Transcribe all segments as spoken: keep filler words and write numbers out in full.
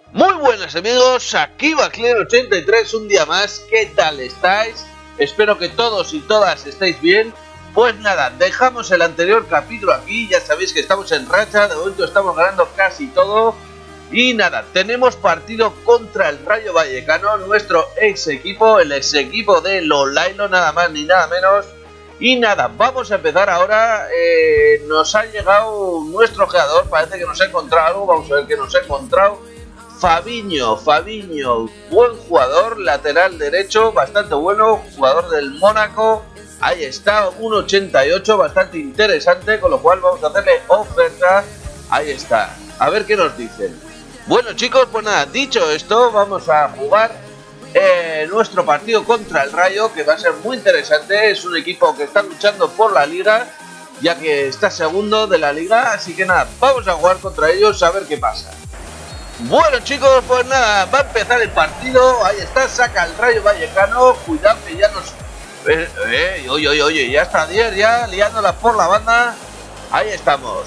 Muy buenas amigos, aquí Bacler ochenta y tres un día más. ¿Qué tal estáis? Espero que todos y todas estéis bien. Pues nada, dejamos el anterior capítulo aquí. Ya sabéis que estamos en racha, de momento estamos ganando casi todo. Y nada, tenemos partido contra el Rayo Vallecano, nuestro ex equipo, el ex equipo de Lolailo, nada más ni nada menos. Y nada, vamos a empezar ahora. eh, Nos ha llegado nuestro jugador, parece que nos ha encontrado algo. Vamos a ver qué nos ha encontrado. Fabinho, Fabinho, buen jugador, lateral derecho, bastante bueno, jugador del Mónaco. Ahí está, uno ochenta y ocho, bastante interesante, con lo cual vamos a hacerle oferta. Ahí está, a ver qué nos dicen. Bueno chicos, pues nada, dicho esto, vamos a jugar eh, nuestro partido contra el Rayo, que va a ser muy interesante. Es un equipo que está luchando por la liga, ya que está segundo de la liga, así que nada, vamos a jugar contra ellos a ver qué pasa. Bueno chicos, pues nada, va a empezar el partido. Ahí está, saca el Rayo Vallecano. Cuidado que ya nos... Eh, eh, oye, oye, oye, ya está Dier ya liándola por la banda. Ahí estamos.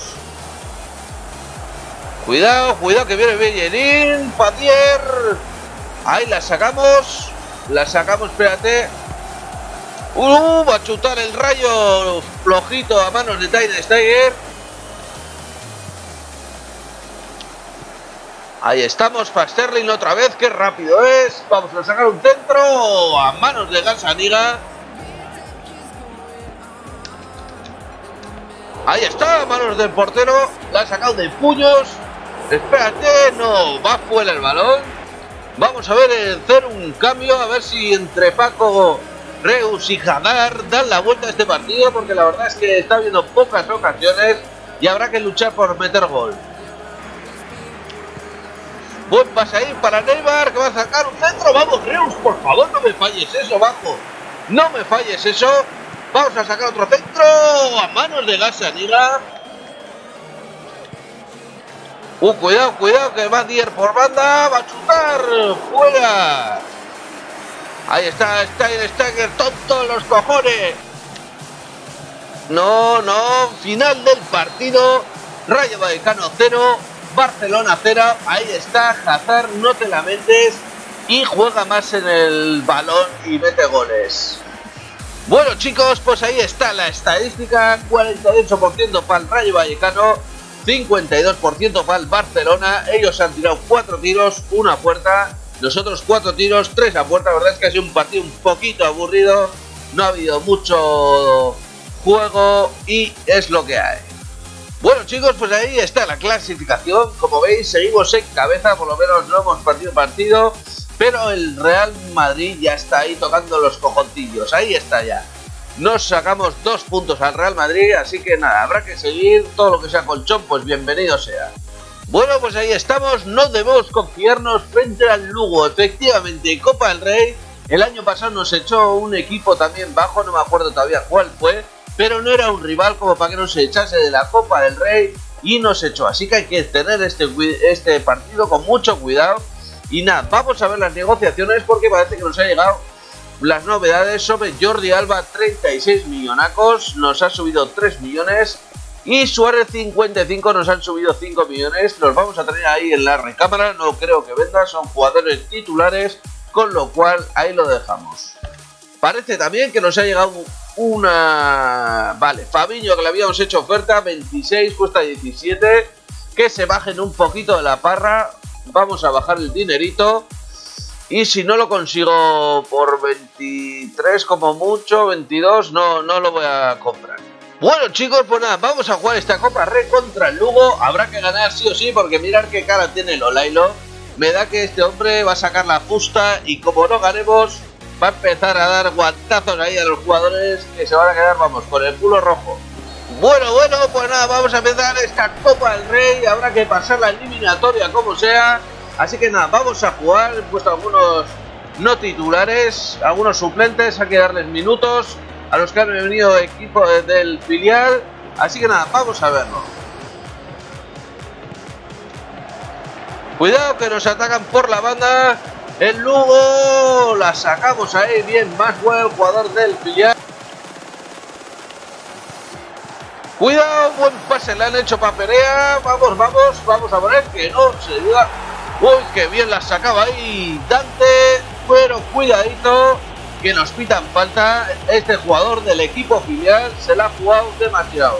Cuidado, cuidado que viene Bellerín, Patier. Ahí la sacamos. La sacamos, espérate. Uh, va a chutar el Rayo flojito a manos de Ter Stegen. Ahí estamos, para Sterling otra vez, qué rápido es. Vamos a sacar un centro a manos de Gazzaniga. Ahí está, a manos del portero. La ha sacado de puños. Espérate, no, va fuera el balón. Vamos a ver, hacer un cambio, a ver si entre Paco, Reus y Hadar dan la vuelta a este partido, porque la verdad es que está habiendo pocas ocasiones y habrá que luchar por meter gol. Buen pase ahí para Neymar, que va a sacar un centro. Vamos, Reus, por favor, no me falles eso, bajo. No me falles eso. Vamos a sacar otro centro a manos de Gazzaniga. Uh, cuidado, cuidado, que va Dier por banda. Va a chutar. Fuera. Ahí está, Ter Stegen, tonto los cojones. No, no. Final del partido. Rayo Vallecano cero. Barcelona cero, ahí está, Hazard, no te lamentes, y juega más en el balón y mete goles. Bueno chicos, pues ahí está la estadística, cuarenta y ocho por ciento para el Rayo Vallecano, cincuenta y dos por ciento para el Barcelona. Ellos han tirado cuatro tiros, una a puerta, nosotros cuatro tiros, tres a puerta. La verdad es que ha sido un partido un poquito aburrido, no ha habido mucho juego y es lo que hay. Bueno chicos, pues ahí está la clasificación. Como veis, seguimos en cabeza, por lo menos no hemos partido partido, pero el Real Madrid ya está ahí tocando los cojoncillos. Ahí está ya. Nos sacamos dos puntos al Real Madrid, así que nada, habrá que seguir. Todo lo que sea colchón, pues bienvenido sea. Bueno, pues ahí estamos. No debemos confiarnos frente al Lugo. Efectivamente, Copa del Rey. El año pasado nos echó un equipo también bajo, no me acuerdo todavía cuál fue, pero no era un rival como para que no se echase de la Copa del Rey y nos echó. Así que hay que tener este, este partido con mucho cuidado. Y nada, vamos a ver las negociaciones, porque parece que nos ha llegado las novedades sobre Jordi Alba, treinta y seis millonacos, nos ha subido tres millones. Y Suárez cincuenta y cinco, nos han subido cinco millones. Los vamos a tener ahí en la recámara, no creo que venda, son jugadores titulares, con lo cual ahí lo dejamos. Parece también que nos ha llegado una... Vale, Fabinho, que le habíamos hecho oferta, veintiséis, cuesta diecisiete. Que se bajen un poquito de la parra. Vamos a bajar el dinerito. Y si no lo consigo por veintitrés como mucho, veintidós, no, no lo voy a comprar. Bueno chicos, pues nada, vamos a jugar esta Copa Rey contra el Lugo. Habrá que ganar sí o sí, porque mirar qué cara tiene Lolailo. Me da que este hombre va a sacar la fusta y como no ganemos, va a empezar a dar guantazos ahí a los jugadores que se van a quedar, vamos, con el culo rojo. Bueno, bueno, pues nada, vamos a empezar esta Copa del Rey. Habrá que pasar la eliminatoria como sea. Así que nada, vamos a jugar. He puesto algunos no titulares, algunos suplentes. Hay que darles minutos a los que han venido equipo del filial. Así que nada, vamos a verlo. Cuidado que nos atacan por la banda. El Lugo, la sacamos ahí bien, más buen jugador del filial. Cuidado, buen pase le han hecho para Perea. Vamos, vamos, vamos a poner que no se ayuda. Uy, qué bien la sacaba ahí Dante, pero cuidadito, que nos pitan falta. Este jugador del equipo filial se la ha jugado demasiado.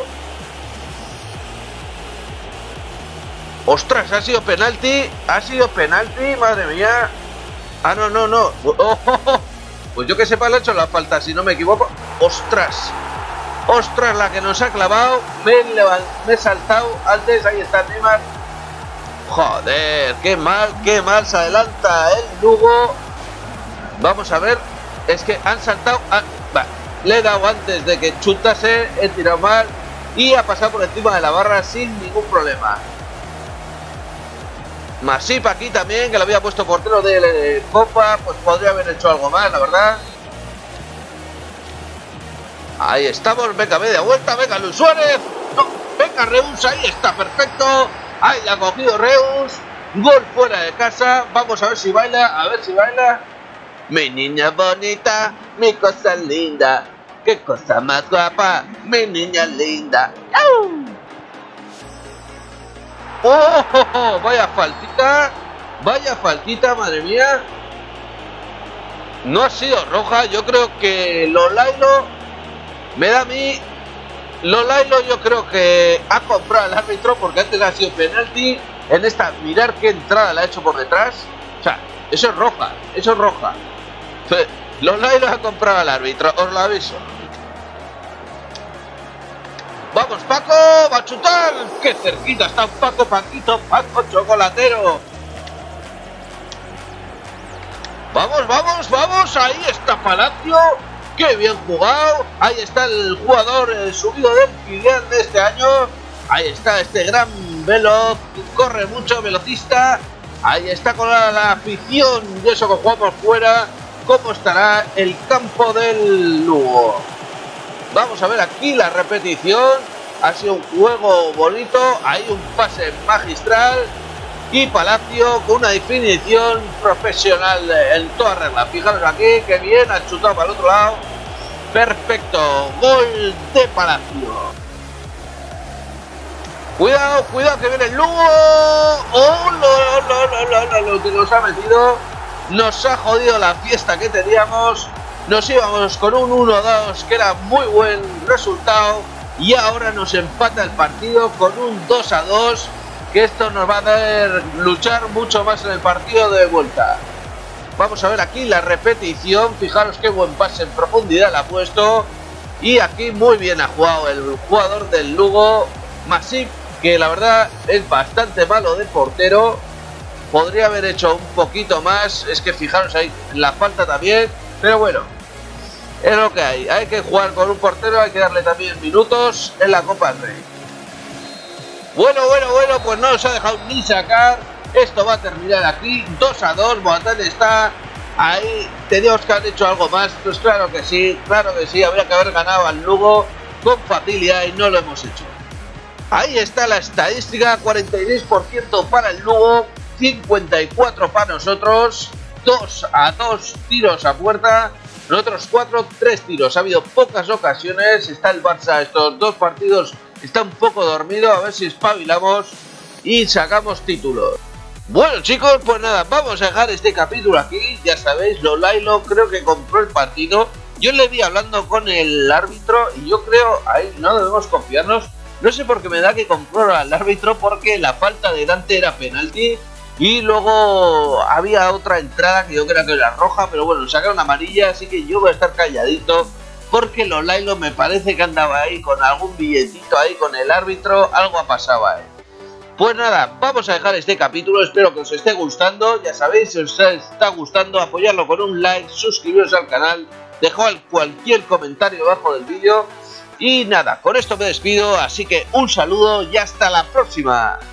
Ostras, ha sido penalti, ha sido penalti, madre mía. Ah, no, no, no. Oh, oh, oh. Pues yo que sepa le he hecho la falta, si no me equivoco. Ostras, ostras, la que nos ha clavado. Me he, me he saltado antes, ahí está Neymar. Joder, qué mal, qué mal se adelanta el Lugo. Vamos a ver, es que han saltado. Ah, va, le he dado antes de que chutase, he tirado mal y ha pasado por encima de la barra sin ningún problema. Masip aquí también, que lo había puesto portero de Copa, pues podría haber hecho algo más, la verdad. Ahí estamos, venga, media vuelta, venga Luis Suárez. No, venga Reus, ahí está, perfecto. Ahí la ha cogido Reus. Gol fuera de casa. Vamos a ver si baila, a ver si baila. Mi niña bonita, mi cosa linda. Qué cosa más guapa, mi niña linda. ¡Au! ¡Oh, oh, oh! Vaya faltita, vaya faltita, madre mía. No ha sido roja, yo creo que Lolailo me da a mí. Lolailo yo creo que ha comprado al árbitro porque antes ha sido penalti. En esta, mirar qué entrada la ha hecho por detrás. O sea, eso es roja, eso es roja. Lolailo ha comprado al árbitro, os lo aviso. Vamos Paco, va a chutar. Qué cerquita está Paco, Paquito, Paco chocolatero. Vamos, vamos, vamos. Ahí está Palacio. Qué bien jugado. Ahí está el jugador el subido del filial de este año. Ahí está este gran veloz. Corre mucho, velocista. Ahí está con la, la afición de eso que jugamos fuera. ¿Cómo estará el campo del Lugo? Vamos a ver aquí la repetición. Ha sido un juego bonito. Hay un pase magistral. Y Palacio con una definición profesional en toda regla. Fijaros aquí, que bien, ha chutado para el otro lado. Perfecto. Gol de Palacio. Cuidado, cuidado que viene el Lugo. Oh, no, no, no, no, no, lo que nos ha metido. Nos ha jodido la fiesta que teníamos. Nos íbamos con un uno dos, que era muy buen resultado. Y ahora nos empata el partido con un dos a dos. Que esto nos va a hacer luchar mucho más en el partido de vuelta. Vamos a ver aquí la repetición. Fijaros qué buen pase en profundidad le ha puesto. Y aquí muy bien ha jugado el jugador del Lugo, Masip, que la verdad es bastante malo de portero. Podría haber hecho un poquito más. Es que fijaros ahí la falta también. Pero bueno, es lo que hay. Hay que jugar con un portero. Hay que darle también minutos en la Copa del Rey. Bueno, bueno, bueno, pues no nos ha dejado ni sacar. Esto va a terminar aquí, dos a dos. Boateng está ahí. Teníamos que haber hecho algo más. Pues claro que sí, claro que sí. Habría que haber ganado al Lugo con facilidad y no lo hemos hecho. Ahí está la estadística, cuarenta y seis por ciento para el Lugo, cincuenta y cuatro para nosotros. dos a dos tiros a puerta. Nosotros cuatro, tres tiros. Ha habido pocas ocasiones. Está el Barça estos dos partidos. Está un poco dormido, a ver si espabilamos y sacamos títulos. Bueno chicos, pues nada, vamos a dejar este capítulo aquí. Ya sabéis, Lolailo creo que compró el partido. Yo le vi hablando con el árbitro y yo creo, ahí no debemos confiarnos. No sé por qué me da que compró al árbitro, porque la falta de Dante era penalti. Y luego había otra entrada que yo creo que era roja, pero bueno, sacaron amarilla, así que yo voy a estar calladito. Porque Lolailo me parece que andaba ahí con algún billetito ahí con el árbitro, algo ha pasado ahí. Pues nada, vamos a dejar este capítulo, espero que os esté gustando. Ya sabéis, si os está gustando, apoyarlo con un like, suscribiros al canal, dejad cualquier comentario abajo del vídeo. Y nada, con esto me despido, así que un saludo y hasta la próxima.